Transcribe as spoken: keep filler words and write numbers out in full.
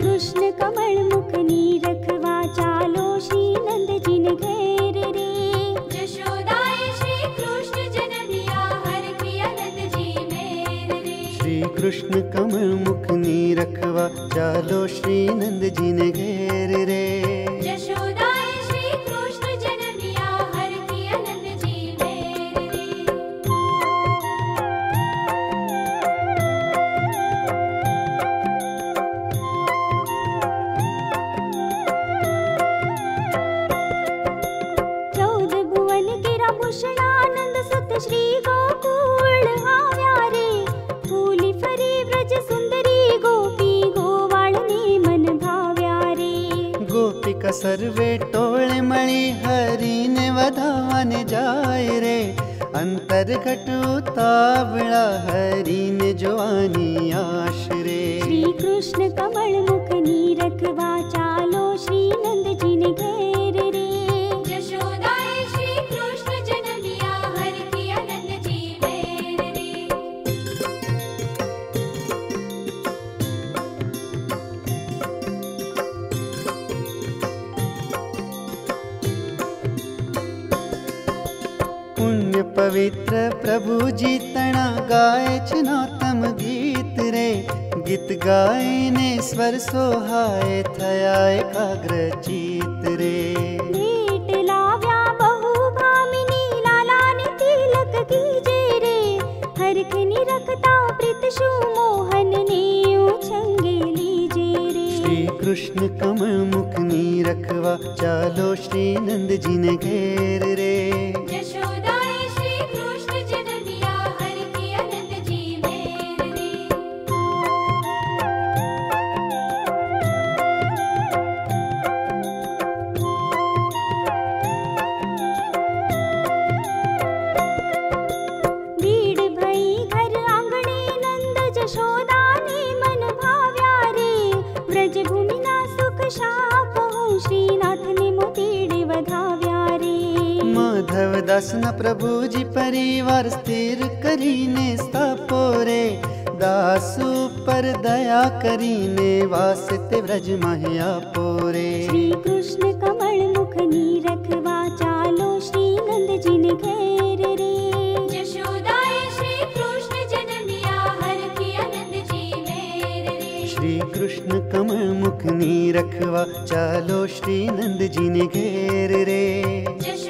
कृष्ण कमल मुख नीरखवा चालो श्री नंद जी ने घेर रे। यशोदाए श्री कृष्ण जन्मिया हर किया नंद जी मेर रे। श्री कृष्ण कमल मुख नीरखवा चालो श्री नंद जी ने घेर रे। यशोदाए श्री कृष्ण जन्मिया हर किया नंद जी मेर रे। चौदह भुवन केरा भूषणानंद सुत श्री गोकुल आव्या रे। फूली फरी व्रज सुंदरी गोपी गोवाळनी मन भाव्या रे। गोपिका सर्वे टोळे मळी हरी ने वधावाने जाय रे। अंतर घटू तावळा हरी ने जोवानी आश रे। श्री कृष्ण कमल मुख नीरखवा चालो श्री नंद जी ने घेर रे। यशोदाए श्री कृष्ण जन्मिया हर किया नंद जी मेर रे। पुण्य पवित्र प्रभु जी तना गाय नौतम गीत रे। गीत गाय ने स्वर सोहाय थया एकाग्र चित रे। भेट लाव्या बहु भामिनी लाला ने तिलक कीजे रे। हरख निरखता प्रीत शु मोहन ने उछंगे लीजे रे। श्री कृष्ण कमल मुख नीरखवा चालो श्री नंद जी ने घेर रे। यशोदाए श्री कृष्ण जन्मिया हर किया नंद जी मेर रे। भीड़ भई घर आंगणे नंद जशोदा ने मन भाव्या रे। व्रज भूमि ना सुख शापहु श्रीनाथ ने मोतीड़े वधाव्या रे। माधव दास न प्रभु जी परिवार स्थिर करीने स्थापो रे। दासु पर दया करीने वास्ते व्रज महया पोरे। श्री कृष्ण कमल मुख नीरखवा चालो श्री नंद जी ने घेर रे। यशोदाए श्री कृष्ण जन्मिया हर किया नंद जी मेर रे। श्री कृष्ण कमल मुख नीरखवा चालो श्री नंद जी ने घेर रे।